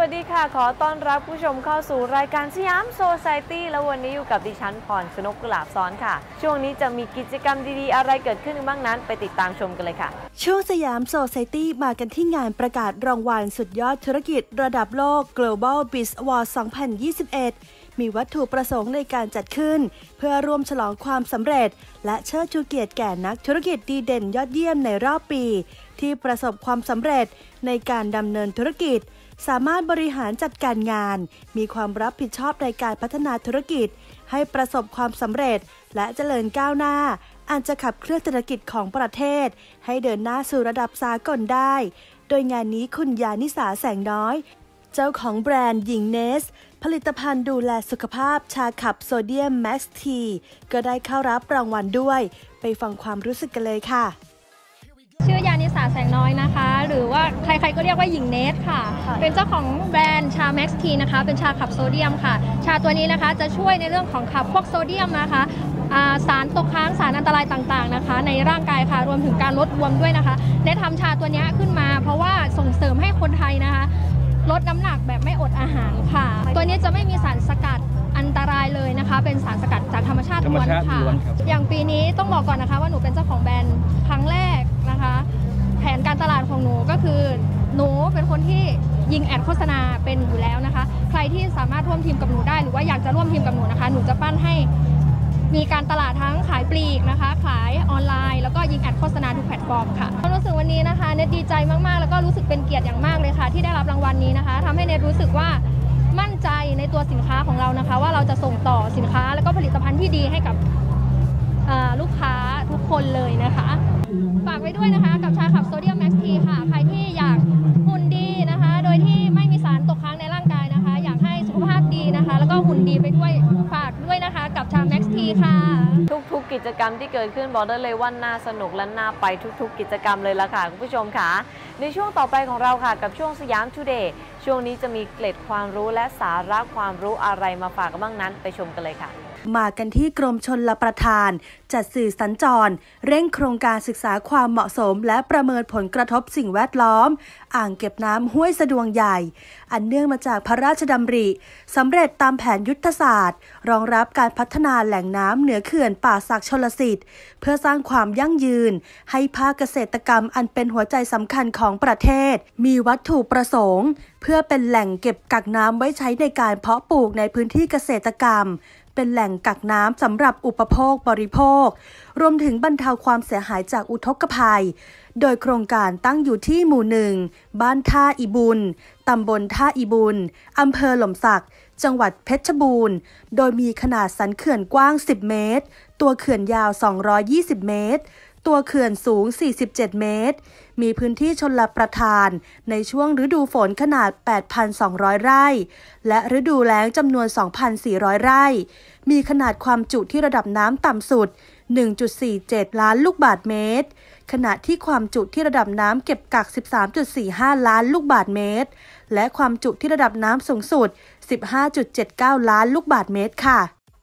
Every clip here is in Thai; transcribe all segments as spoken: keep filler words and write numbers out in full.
วัสดีค่ะขอต้อนรับผู้ชมเข้าสู่รายการสยามโซไซตี้แล้ววันนี้อยู่กับดิฉันพรชนกกุหลาบซ้อนค่ะช่วงนี้จะมีกิจกรรมดีๆอะไรเกิดขึ้นบ้างนั้นไปติดตามชมกันเลยค่ะช่วงสยามโซไซตี้มากันที่งานประกาศรางวัลสุดยอดธุรกิจระดับโลก Global Biz Award สองพันยี่สิบเอ็ด มีวัตถุประสงค์ในการจัดขึ้นเพื่อร่วมฉลองความสำเร็จและเชิดชูเกียรติแก่นักธุรกิจดีเด่นยอดเยี่ยมในรอบปีที่ประสบความสำเร็จในการดำเนินธุรกิจสามารถบริหารจัดการงานมีความรับผิดชอบในการพัฒนาธุรกิจให้ประสบความสำเร็จและเจริญก้าวหน้าอันจะขับเคลื่อนเศรษฐกิจของประเทศให้เดินหน้าสู่ระดับสากลได้โดยงานนี้คุณยานิสาแสงน้อยเจ้าของแบรนด์หญิงเนสผลิตภัณฑ์ดูแลสุขภาพชาขับโซเดียมแม็กซ์ทีก็ได้เข้ารับรางวัลด้วยไปฟังความรู้สึกกันเลยค่ะชื่อยานิสาแสงน้อยนะคะหรือว่าใครๆก็เรียกว่าหญิงเนสค่ะเป็นเจ้าของแบรนด์ชาแม็กซ์ทีนะคะเป็นชาขับโซเดียมค่ะชาตัวนี้นะคะจะช่วยในเรื่องของขับพวกโซเดียมนะคะสารตกค้างสารอันตรายต่างๆนะคะในร่างกายค่ะรวมถึงการลดบวมด้วยนะคะได้ทำชาตัวนี้ขึ้นมาเพราะว่าส่งเสริมให้คนไทยนะคะลดน้ำหนักแบบไม่อดอาหารค่ะตัวนี้จะไม่มีสารสกัดอันตรายเลยนะคะเป็นสารสกัดจากธรรมชาติล้วนค่ะอย่างปีนี้ต้องบอกก่อนนะคะว่าหนูเป็นเจ้าของแบรนด์ครั้งแรกนะคะแผนการตลาดของหนูก็คือหนูเป็นคนที่ยิงแอดโฆษณาเป็นอยู่แล้วนะคะใครที่สามารถร่วมทีมกับหนูได้หรือว่าอยากจะร่วมทีมกับหนูนะคะหนูจะปั้นให้มีการตลาดทั้งขายปลีกนะคะขายออนไลน์แล้วก็ยิงแอดโฆษณาทุกแพลตฟอร์มค่ะความรู้สึกวันนี้นะคะเนทดีใจมากๆแล้วก็รู้สึกเป็นเกียรติอย่างมากเลยค่ะที่ได้รับรางวัลนี้นะคะทำให้เนทรู้สึกว่ามั่นใจในตัวสินค้าของเรานะคะว่าเราจะส่งต่อสินค้าแล้วก็ผลิตภัณฑ์ที่ดีให้กับลูกค้าทุกคนเลยนะคะฝากไว้ด้วยนะคะกับชาขับโซเดียมแม็กซ์ทีค่ะใครที่อยากหุ่นดีนะคะโดยที่ไม่มีสารตกค้างในร่างกายนะคะอยากให้สุขภาพดีนะคะแล้วก็หุ่นดีไปด้วยฝากด้วยนะคะกับชาแม็กซ์ทีค่ะทุกๆกิจกรรมที่เกิดขึ้นบอกได้เลยว่าน่าสนุกและน่าไปทุกๆกิจกรรมเลยละค่ะคุณผู้ชมค่ะในช่วงต่อไปของเราค่ะกับช่วงสยามทูเดย์ช่วงนี้จะมีเกล็ดความรู้และสาระความรู้อะไรมาฝากกันบ้างนั้นไปชมกันเลยค่ะมากันที่กรมชลประทานจัดสื่อสัญจรเร่งโครงการศึกษาความเหมาะสมและประเมินผลกระทบสิ่งแวดล้อมอ่างเก็บน้ำห้วยสะดวงใหญ่อันเนื่องมาจากพระราชดำริสำเร็จตามแผนยุทธศาสตร์รองรับการพัฒนาแหล่งน้ำเหนือเขื่อนป่าสักชลสิทธิ์เพื่อสร้างความยั่งยืนให้ภาคเกษตรกรรมอันเป็นหัวใจสำคัญของประเทศมีวัตถุประสงค์เพื่อเป็นแหล่งเก็บกักน้ำไว้ใช้ในการเพาะปลูกในพื้นที่เกษตรกรรมเป็นแหล่งกักน้ำสำหรับอุปโภคบริโภครวมถึงบรรเทาความเสียหายจากอุทกภัยโดยโครงการตั้งอยู่ที่หมู่หนึ่งบ้านท่าอีบุญตำบลท่าอีบุญอำเภอหล่มสักจังหวัดเพชรบูรณ์โดยมีขนาดสันเขื่อนกว้างสิบเมตรตัวเขื่อนยาวสองร้อยยี่สิบเมตรตัวเขื่อนสูงสี่สิบเจ็ดเมตรมีพื้นที่ชลประทานในช่วงฤดูฝนขนาด แปดพันสองร้อย ไร่และฤดูแล้งจำนวน สองพันสี่ร้อย ไร่มีขนาดความจุที่ระดับน้ำต่ำสุด หนึ่งจุดสี่เจ็ด ล้านลูกบาศก์เมตรขณะที่ความจุที่ระดับน้ำเก็บกัก สิบสามจุดสี่ห้า ล้านลูกบาศก์เมตรและความจุที่ระดับน้ำสูงสุด สิบห้าจุดเจ็ดเก้า ล้านลูกบาศก์เมตรค่ะ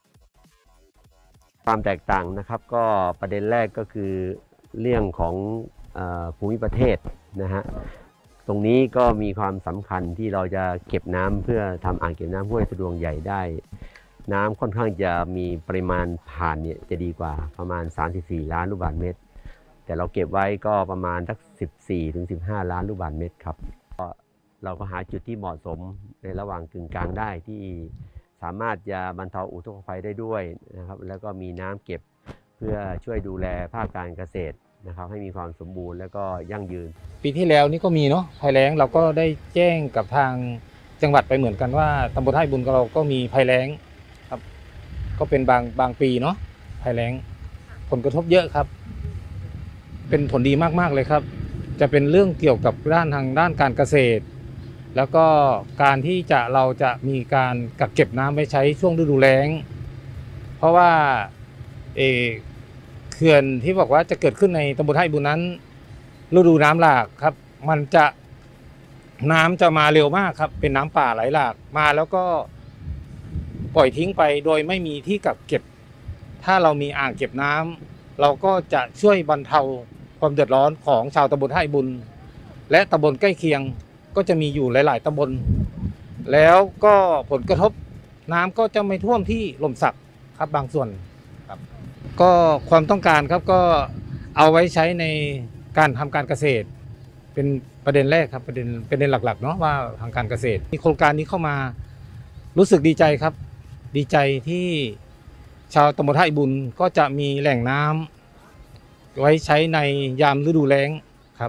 ความแตกต่างนะครับก็ประเด็นแรกก็คือเรื่องของภูมิประเทศนะฮะตรงนี้ก็มีความสำคัญที่เราจะเก็บน้ำเพื่อทำอ่างเก็บน้ำห้วยสะดวงใหญ่ได้น้ำค่อนข้างจะมีปริมาณผ่านเนี่ยจะดีกว่าประมาณสามสิบสี่ล้านลูกบาศก์เมตรแต่เราเก็บไว้ก็ประมาณสักสิบสี่ถึงสิบห้าล้านลูกบาศก์เมตรครับเราก็หาจุดที่เหมาะสมในระหว่างกึ่งกลางได้ที่สามารถจะบรรเทาอุทกภัยได้ด้วยนะครับแล้วก็มีน้ำเก็บเพื่อช่วยดูแลภาคการเกษตรนะครับให้มีความสมบูรณ์และก็ยั่งยืนปีที่แล้วนี่ก็มีเนาะภัยแล้งเราก็ได้แจ้งกับทางจังหวัดไปเหมือนกันว่าตำบลท่าบุญของเราก็มีภัยแล้งครับก็เป็นบางบางปีเนาะภัยแล้งผลกระทบเยอะครับเป็นผลดีมากๆเลยครับจะเป็นเรื่องเกี่ยวกับด้านทางด้านการเกษตรแล้วก็การที่จะเราจะมีการกักเก็บน้ำไว้ใช้ช่วงฤดูแล้งเพราะว่าเอเขื่อนที่บอกว่าจะเกิดขึ้นในตำบลท่าบุญนั้นฤดูน้ำหลากครับมันจะน้ำจะมาเร็วมากครับเป็นน้ำป่าไหลหลากมาแล้วก็ปล่อยทิ้งไปโดยไม่มีที่กักเก็บถ้าเรามีอ่างเก็บน้ำเราก็จะช่วยบรรเทาความเดือดร้อนของชาวตำบลท่าบุญและตำบลใกล้เคียงก็จะมีอยู่หลายๆตำบลแล้วก็ผลกระทบน้ำก็จะไม่ท่วมที่หล่มสักครับบางส่วนครับก็ความต้องการครับก็เอาไว้ใช้ในการทำการเกษตรเป็นประเด็นแรกครับประเด็นประเด็นหลักๆเนาะว่าทางการเกษตรมีโครงการนี้เข้ามารู้สึกดีใจครับดีใจที่ชาวตำบลท่าอิบุญก็จะมีแหล่งน้ำไว้ใช้ในยามฤดูแล้งครับ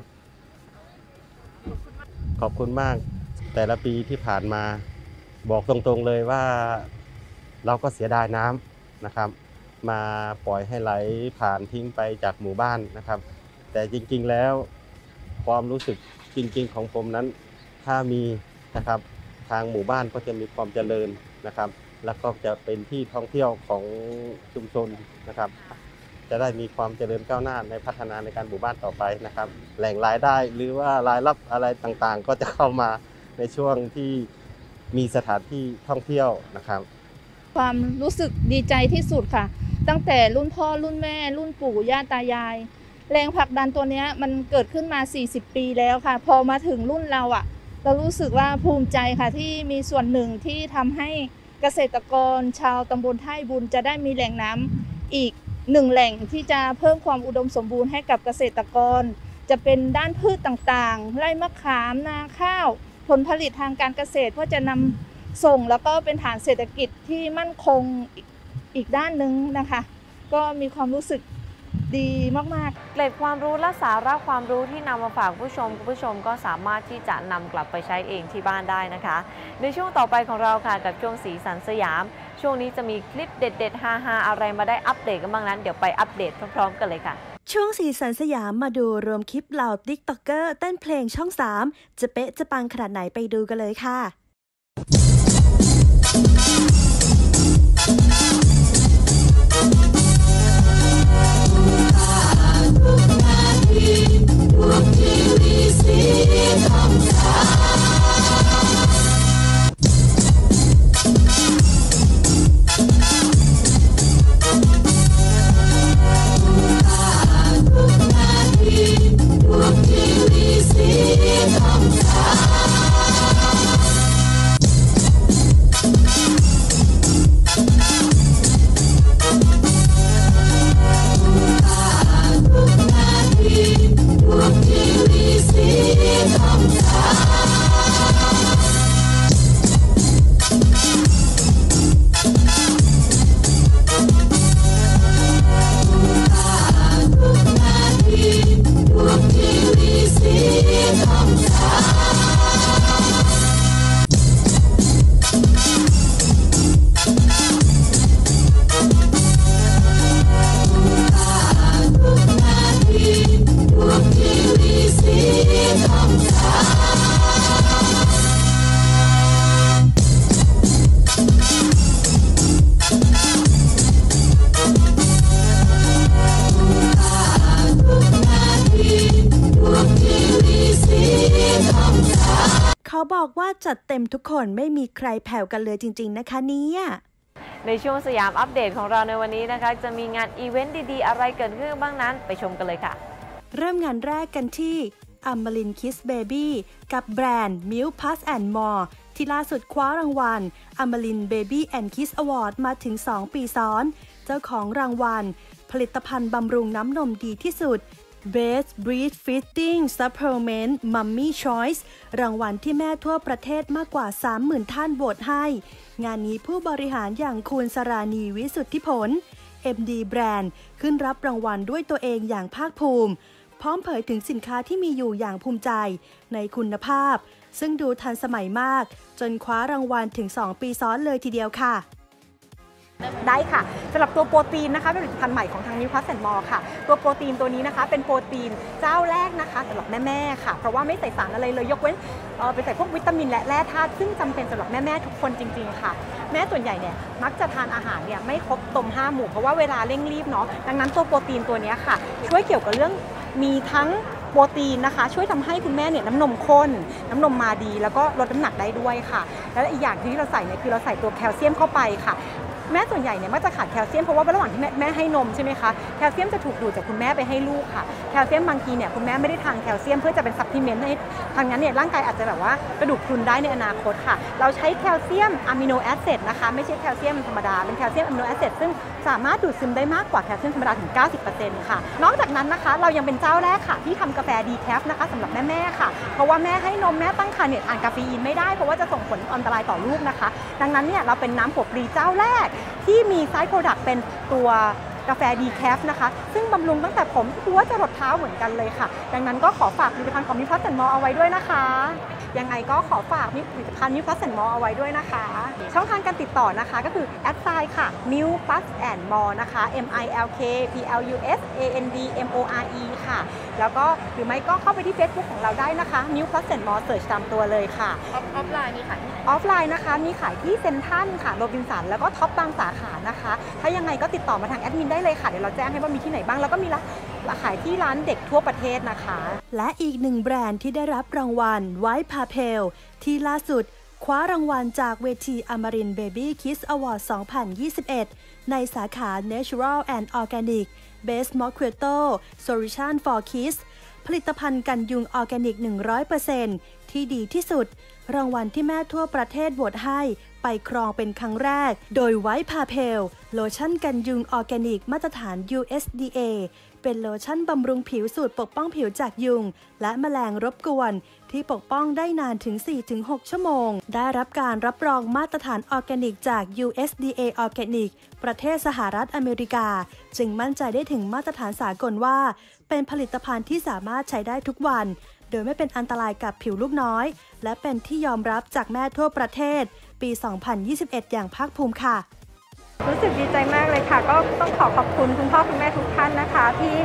ขอบคุณมากแต่ละปีที่ผ่านมาบอกตรงๆเลยว่าเราก็เสียดายน้ำนะครับมาปล่อยให้ไหลผ่านทิ้งไปจากหมู่บ้านนะครับแต่จริงๆแล้วความรู้สึกจริงๆของผมนั้นถ้ามีนะครับทางหมู่บ้านก็จะมีความเจริญนะครับแล้วก็จะเป็นที่ท่องเที่ยวของชุมชนนะครับจะได้มีความเจริญก้าวหน้าในพัฒนาในการหมู่บ้านต่อไปนะครับแหล่งรายได้หรือว่ารายรับอะไรต่างๆก็จะเข้ามาในช่วงที่มีสถานที่ท่องเที่ยวนะครับความรู้สึกดีใจที่สุดค่ะตั้งแต่รุ่นพ่อรุ่นแม่รุ่นปู่ย่าตายายแรงผลักดันตัวนี้มันเกิดขึ้นมาสี่สิบปีแล้วค่ะพอมาถึงรุ่นเราอ่ะเรารู้สึกว่าภูมิใจค่ะที่มีส่วนหนึ่งที่ทำให้เกษตรกรชาวตำบลท่าอิบุญจะได้มีแหล่งน้ำอีกหนึ่งแหล่งที่จะเพิ่มความอุดมสมบูรณ์ให้กับเกษตรกรจะเป็นด้านพืชต่างๆไร่มะขามนาข้าวผลผลิตทางการเกษตรเพื่อจะนำส่งแล้วก็เป็นฐานเศรษฐกิจที่มั่นคงอีกด้านหนึ่งนะคะก็มีความรู้สึกดีมากๆเกร็ดความรู้และสาระความรู้ที่นำมาฝากผู้ชมคุณผู้ชมก็สามารถที่จะนำกลับไปใช้เองที่บ้านได้นะคะในช่วงต่อไปของเราค่ะกับช่วงสีสันสยามช่วงนี้จะมีคลิปเด็ดๆฮาๆอะไรมาได้อัปเดตกันบ้างนั้นเดี๋ยวไปอัปเดตพร้อมๆกันเลยค่ะช่วงสีสันสยามมาดูรวมคลิปเหล่าติ๊กต็อกเกอร์เต้นเพลงช่องสามจะเป๊ะจะปังขนาดไหนไปดูกันเลยค่ะเขาบอกว่าจัดเต็มทุกคนไม่มีใครแผ่วกันเลยจริงๆนะคะเนี่ยในช่วงสยามอัปเดตของเราในวันนี้นะคะจะมีงานอีเวนต์ดีๆอะไรเกิดขึ้นบ้างนั้นไปชมกันเลยค่ะเริ่มงานแรกกันที่Amylin Kiss Baby กับแบรนด์ Milk Plus and More ที่ล่าสุดคว้ารางวัล Amylin Baby and Kiss Award มาถึงสองปีซ้อนเจ้าของรางวัลผลิตภัณฑ์บำรุงน้ำนมดีที่สุดBest Breastfeeding Supplement Mummy Choice รางวัลที่แม่ทั่วประเทศมากกว่า สามหมื่น ท่านโหวตให้งานนี้ผู้บริหารอย่างคุณสราณีวิสุทธิผล เอ็ม ดี แบรนด์ขึ้นรับรางวัลด้วยตัวเองอย่างภาคภูมิพร้อมเผยถึงสินค้าที่มีอยู่อย่างภูมิใจในคุณภาพซึ่งดูทันสมัยมากจนคว้ารางวัลถึงสองปีซ้อนเลยทีเดียวค่ะได้ค่ะสำหรับตัวโปรตีนนะคะเป็นผลิตภัณฑ์ใหม่ของทางนิวพลัสแอนด์มอร์ค่ะตัวโปรตีนตัวนี้นะคะเป็นโปรตีนเจ้าแรกนะคะสำหรับแม่ๆค่ะเพราะว่าไม่ใส่สารอะไรเลยยกเว้นเอ่อไปใส่พวกวิตามินและแร่ธาตุซึ่งจำเป็นสำหรับแม่ๆทุกคนจริงๆค่ะแม่ส่วนใหญ่เนี่ยมักจะทานอาหารเนี่ยไม่ครบตมห้าหมู่เพราะว่าเวลาเร่งรีบเนาะดังนั้นตัวโปรตีนตัวนี้ค่ะช่วยเกี่ยวกับเรื่องมีทั้งโปรตีนนะคะช่วยทำให้คุณแม่เนี่ยน้ำนมข้นน้ำนมมาดีแล้วก็ลดน้ำหนักได้ด้วยค่ะแล้วอีกอย่างที่เราใส่เนี่ยคือเราใส่ตัวแคลเซียมเข้าไปค่ะแม่ส่วนใหญ่เนี่ยมักจะขาดแคลเซียมเพราะว่าระหว่างที่แม่แม่ให้นมใช่ไหมคะแคลเซียมจะถูกดูดจากคุณแม่ไปให้ลูกค่ะแคลเซียมบางทีเนี่ยคุณแม่ไม่ได้ทานแคลเซียมเพื่อจะเป็นซัพพลีเมนต์ให้ทางนั้นเนี่ยร่างกายอาจจะแบบว่ากระดูกพรุนได้ในอนาคตค่ะเราใช้แคลเซียมอะมิโนแอซิดนะคะไม่ใช่แคลเซียมธรรมดาเป็นแคลเซียมอะมิโนแอซิดซึ่งสามารถดูดซึมได้มากกว่าแคลเซียมธรรมดาถึง เก้าสิบเปอร์เซ็นต์ ค่ะนอกจากนั้นนะคะเรายังเป็นเจ้าแรกค่ะที่ทำกาแฟดีแคฟนะคะสำหรับแม่ๆค่ะเพราะว่าแม่ให้นมแม่ตั้งครรภ์เนี่ยทานคาเฟอีนไม่ได้เพราะว่าจะส่งผลอันตรายต่อลูกนะคะดังนั้นเนี่ยเราเป็นน้ำหัวปลีเจ้าแรกที่มีไซด์โปรดักต์เป็นตัวกาแฟดีแคฟนะคะซึ่งบำรุงตั้งแต่ผมหัวจรดเท้าเหมือนกันเลยค่ะดังนั้นก็ขอฝากผลิตภัณฑ์ของมิวพลัสแอนด์มอร์เอาไว้ด้วยนะคะยังไงก็ขอฝากผลิตภัณฑ์มิวพลัสแอนด์มอร์เอาไว้ด้วยนะคะช่องทางการติดต่อนะคะก็คือแอดไซน์ค่ะ มิวพลัสแอนด์มอร์ นะคะ M I L K P L U S A N D M O R E ค่ะแล้วก็หรือไม่ก็เข้าไปที่ Facebook ของเราได้นะคะมิวพลัสแอนด์มอร์เสิร์ชตามตัวเลยค่ะออฟไลน์มีขายที่ไหนออฟไลน์นะคะมีขายที่เซ็นทรัลค่ะโรบินสันแล้วก็ท็อปบางสาขานะคะถ้ายังไงก็ติดต่อมาทางแอดมินได้เลยค่ะเดี๋ยวเราแจ้งให้ว่ามีที่ไหนบ้างแล้วก็มีละขายที่ร้านเด็กทั่วประเทศนะคะและอีกหนึ่งแบรนด์ที่ได้รับรางวัลไวท์พาเพลที่ล่าสุดคว้ารางวัลจากเวทีอมรินทร์ Baby Kids Award สองพันยี่สิบเอ็ด ในสาขา Natural and Organic Best Mosquito Solution for Kids ผลิตภัณฑ์กันยุงออร์แกนิก หนึ่งร้อยเปอร์เซ็นต์ ที่ดีที่สุดรางวัลที่แม่ทั่วประเทศโหวตให้ไปครองเป็นครั้งแรกโดยไวท์พาเพลโลชั่นกันยุงออร์แกนิกมาตรฐาน ยู เอส ดี เอ เป็นโลชั่นบำรุงผิวสูตรปกป้องผิวจากยุงและแมลงรบกวนที่ปกป้องได้นานถึง สี่ถึงหก ชั่วโมงได้รับการรับรองมาตรฐานออร์แกนิกจาก ยู เอส ดี เอ ออร์แกนิกประเทศสหรัฐอเมริกาจึงมั่นใจได้ถึงมาตรฐานสากลว่าเป็นผลิตภัณฑ์ที่สามารถใช้ได้ทุกวันโดยไม่เป็นอันตรายกับผิวลูกน้อยและเป็นที่ยอมรับจากแม่ทั่วประเทศปี สองพันยี่สิบเอ็ด อย่างภาคภูมิค่ะรู้สึกดีใจมากเลยค่ะก็ต้องขอขอบคุณคุณพ่อคุณแม่ทุกท่านนะคะที่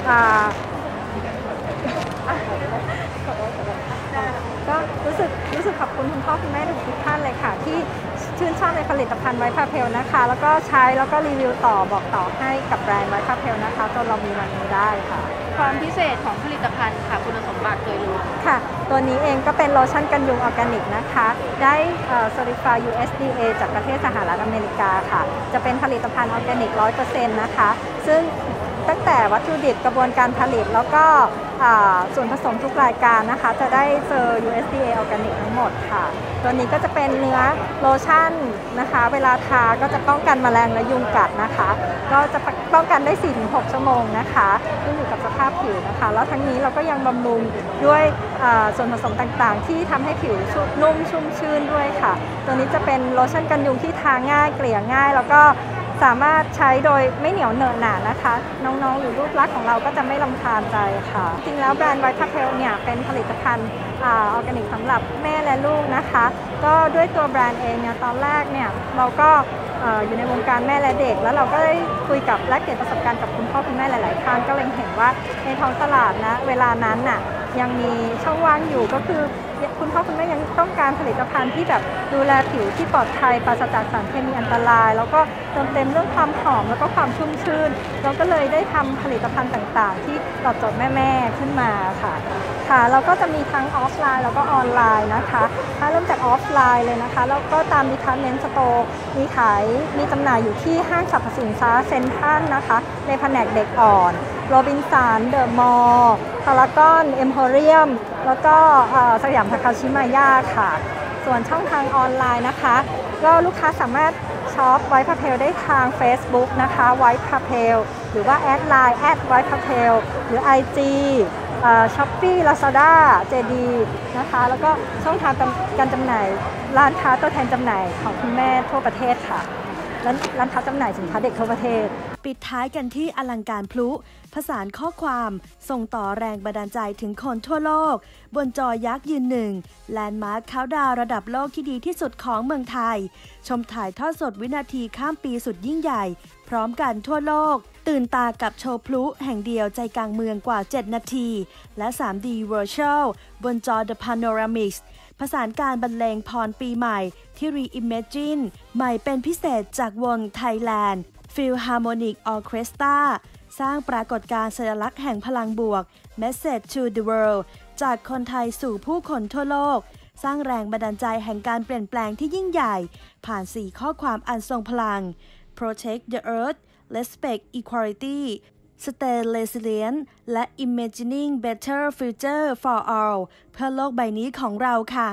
ก็รู้สึกรู้สึกขอบคุณคุณพ่อคุณแม่ทุกท่านเลยค่ะที่ชื่นชอบในผลิตภัณฑ์ไวท์พาเพลนะคะแล้วก็ใช้แล้วก็รีวิวต่อบอกต่อให้กับแบรนด์ไวท์พาเพลนะคะจนเรามีวันนี้ได้ค่ะความพิเศษของผลิตภัณฑ์ค่ะคุณสมบัติโดยรวมค่ะตัวนี้เองก็เป็นโลชั่นกันยุงออร์แกนิกนะคะได้เอ่อ Certified ยู เอส ดี เอ จากประเทศสหรัฐอเมริกาค่ะจะเป็นผลิตภัณฑ์ออร์แกนิก ร้อยเปอร์เซ็นต์ นะคะซึ่งตั้งแต่วัตถุดิบกระบวนการผลิตแล้วก็ส่วนผสมทุกรายการนะคะจะได้เจอ ยู เอส ดี เอ ออร์แกนิกทั้งหมดค่ะตัวนี้ก็จะเป็นเนื้อโลชั่นนะคะเวลาทาก็จะป้องกันแมลงและยุงกัดนะคะก็จะป้องกันได้ สี่ถึงหก ชั่วโมงนะคะขึ้นอยู่กับสภาพผิวนะคะแล้วทั้งนี้เราก็ยังบำรุงด้วยส่วนผสมต่างๆที่ทำให้ผิวนุ่มชุ่มชื่นด้วยค่ะตัวนี้จะเป็นโลชั่นกันยุงที่ทาง่ายเกลี่ยง่ายแล้วก็สามารถใช้โดยไม่เหนียวเหนอะหนานะคะน้องๆหรือรูปลักษณ์ของเราก็จะไม่รำคาญใจค่ะจริงแล้วแบรนด์ไวท์พาเพลเนี่ยเป็นผลิตภัณฑ์ออร์แกนิกสำหรับแม่และลูกนะคะก็ด้วยตัวแบรนด์เองเนี่ยตอนแรกเนี่ยเราก็อยู่ในวงการแม่และเด็กแล้วเราก็ได้คุยกับแลกเปลี่ยนประสบการณ์กับคุณพ่อคุณแม่หลายๆท่านก็เลยเห็นว่าในท้องตลาดนะเวลานั้นน่ะยังมีช่องว่างอยู่ก็คือคุณพ่อคุณแม่ยังต้องการผลิตภัณฑ์ที่แบบดูแลผิวที่ปลอดภัยปราศจากสารเคมีอันตรายแล้วก็เติมเต็มเรื่องความหอมแล้วก็ความชุ่มชื่นเราก็เลยได้ทำผลิตภัณฑ์ต่างๆที่ตอบโจทย์แม่ๆขึ้นมาค่ะค่ะเราก็จะมีทั้งออฟไลน์แล้วก็ออนไลน์นะคะถ้าเริ่มจากออฟไลน์เลยนะคะแล้วก็ตามดิพาร์ตเมนต์สโตร์มีขายมีจำหน่ายอยู่ที่ห้างสรรพสินค้าเซ็นทรัลนะคะในแผนกเด็กอ่อนโรบินสันเดอะมอลล์พารากอนเอ็มโพเรียมแล้วก็สยามทาคาชิมายาค่ะส่วนช่องทางออนไลน์นะคะก็ลูกค้าสามารถช็อปไวท์พาเพลได้ทาง Facebook นะคะไวท์พาเพลหรือว่าแอดไลน์แอดไวท์พาเพลหรือ ไอ จี ช้อปปี้ ลาซาด้า เจ ดี นะคะแล้วก็ช่องทางการจำหน่ายร้านค้าตัวแทนจำหน่ายของคุณแม่ทั่วประเทศค่ะร้านค้าจำหน่ายสินค้าเด็กทั่วประเทศปิดท้ายกันที่อลังการพลุผสานข้อความส่งต่อแรงบันดาลใจถึงคนทั่วโลกบนจอยักษ์ยืนหนึ่งแลนด์มาร์คเคาน์ดาวน์ระดับโลกที่ดีที่สุดของเมืองไทยชมถ่ายทอดสดวินาทีข้ามปีสุดยิ่งใหญ่พร้อมกันทั่วโลกตื่นตากับโชว์พลุแห่งเดียวใจกลางเมืองกว่าเจ็ดนาทีและ ทรี ดี Virtual บนจอ The Panoramics ผสานการบรรเลงพรปีใหม่ที่ Reimagine ใหม่เป็นพิเศษจากวง Thailand Philharmonic Orchestra สร้างปรากฏการณ์สัญลักษณ์แห่งพลังบวก Message to the World จากคนไทยสู่ผู้คนทั่วโลกสร้างแรงบันดาลใจแห่งการเปลี่ยนแปลงที่ยิ่งใหญ่ผ่านสี่ข้อความอันทรงพลัง Protect the Earth Respect Equality Stay Resilient และ Imagining Better Future for All เพื่อโลกใบนี้ของเราค่ะ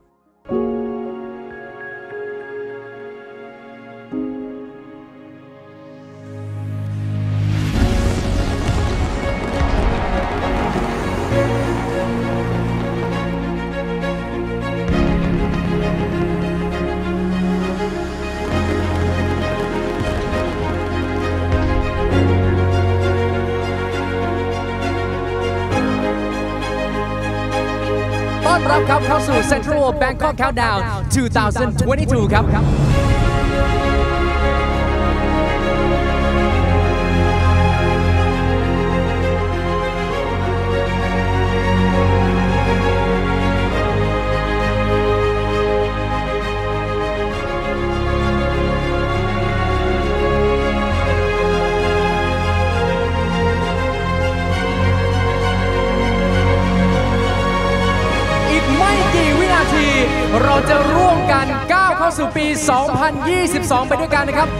ต้อนรับครับเข้าสู่ Central Bangkok Countdown สองพันยี่สิบสอง ครับเราจะร่วมกันก้าวเข้าสู่ปี สองพันยี่สิบสอง ไปด้วยกันนะครับ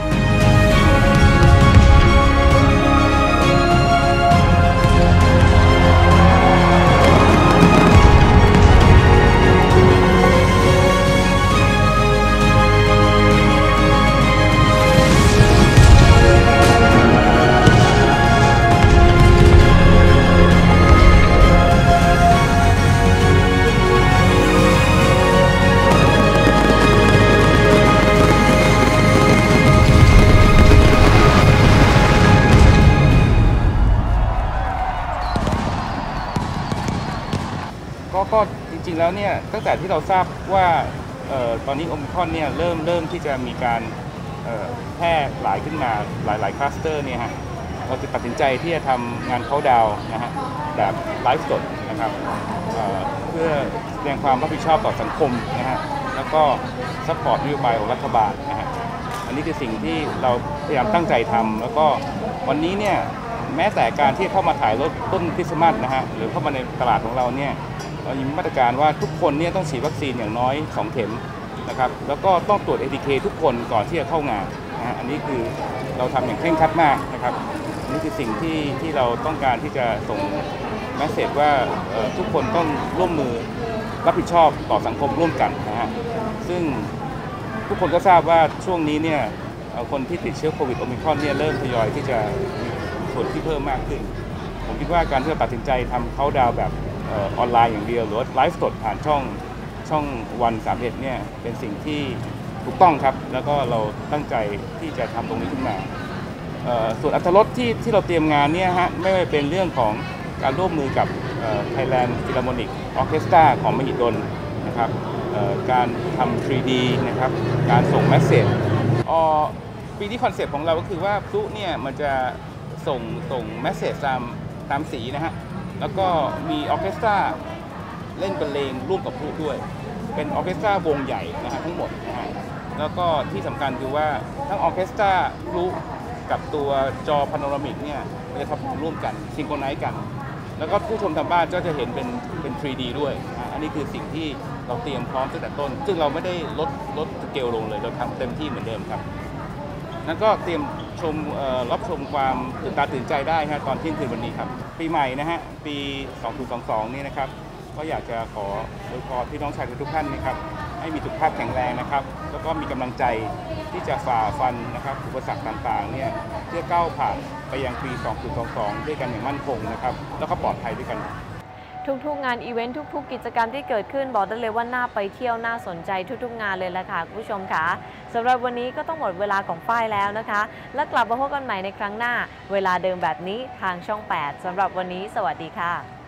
ก็จริงๆแล้วเนี่ยตั้งแต่ที่เราทราบว่าเอ่อตอนนี้โอมิครอนเนี่ยเริ่มเริ่มที่จะมีการเอ่อแพร่หลายขึ้นมาหลายๆคลัสเตอร์เนี่ยฮะเราจะตัดสินใจที่จะทำงานเข้าดาวนะฮะแบบไลฟ์สดนะครับเอ่อเพื่อแสดงความรับผิดชอบต่อสังคมนะฮะแล้วก็ซัพพอร์ตนโยบายของรัฐบาลนะฮะอันนี้คือสิ่งที่เราพยายามตั้งใจทำแล้วก็วันนี้เนี่ยแม้แต่การที่เข้ามาถ่ายรถต้นคริสต์มาสนะฮะหรือเข้ามาในตลาดของเราเนี่ยเรามีมาตรการว่าทุกคนเนี่ยต้องฉีดวัคซีนอย่างน้อยสองเข็มนะครับแล้วก็ต้องตรวจ เอ ที เค ทุกคนก่อนที่จะเข้างานนะฮะอันนี้คือเราทำอย่างเคร่งครัดมากนะครับอันนี้คือสิ่งที่ที่เราต้องการที่จะส่งเมสเสจว่าทุกคนต้องร่วมมือรับผิดชอบต่อสังคมร่วมกันนะฮะซึ่งทุกคนก็ทราบว่าช่วงนี้เนี่ยคนที่ติดเชื้อโควิดโอมิครอนเนี่ยเริ่มทยอยที่จะมีส่วนที่เพิ่มมากขึ้นผมคิดว่าการที่เราตัดสินใจทำเข้าดาวแบบออนไลน์อย่างเดียวหรือไลฟ์สดผ่านช่องช่องวันสามสิบเอ็ดเนี่ยเป็นสิ่งที่ถูกต้องครับแล้วก็เราตั้งใจที่จะทำตรงนี้ขึ้นมาส่วนอรรถรสที่ที่เราเตรียมงานเนี่ยฮะไม่ว่าเป็นเรื่องของการร่วมมือกับ Thailand Philharmonic Orchestra ของมหิดลนะครับการทำ ทรี ดี นะครับการส่งเมสเสจปีนี้คอนเซปต์ของเราก็คือว่าพลุเนี่ยมันจะส่งส่งเมสเสจตามตามสีนะฮะแล้วก็มีออร์เคสตราเล่นบรรเลงร่วมกับพลุด้วยเป็นออร์เคสตราวงใหญ่นะฮะทั้งหมดนะฮะแล้วก็ที่สำคัญคือว่าทั้งออร์เคสตราพลุกับตัวจอพาโนรามิกเนี่ยมันจะทำร่วมกันซิงโครไนซ์กันแล้วก็ผู้ชมทางบ้านก็จะเห็นเป็นเป็น ทรี ดี ด้วยอันนี้คือสิ่งที่เราเตรียมพร้อมตั้งแต่ต้นซึ่งเราไม่ได้ลดลดสเกลลงเลยเราทำเต็มที่เหมือนเดิมครับนั่นก็เตรียมชมรับชมความตื่นตาตื่นใจได้ฮะตอนเที่ยงคืนวันนี้ครับปีใหม่นะฮะปีสองพันยี่สิบสองนี่นะครับก็อยากจะขออวยพรพี่น้องชาวไทยทุกท่านนะครับให้มีสุขภาพแข็งแรงนะครับแล้วก็มีกำลังใจที่จะฝ่าฟันนะครับอุปสรรคต่างๆเนี่ยเพื่อก้าวผ่านไปยังปีสองพันยี่สิบสองด้วยกันอย่างมั่นคงนะครับแล้วก็ปลอดภัยด้วยกันทุกๆงานอีเวนต์ทุกๆกิจกรรมที่เกิดขึ้นบอกได้เลยว่าน่าไปเที่ยวน่าสนใจทุกๆงานเลยละค่ะคุณผู้ชมค่ะสำหรับวันนี้ก็ต้องหมดเวลาของฝ้ายแล้วนะคะและกลับมาพบกันใหม่ในครั้งหน้าเวลาเดิมแบบนี้ทางช่องแปดสำหรับวันนี้สวัสดีค่ะ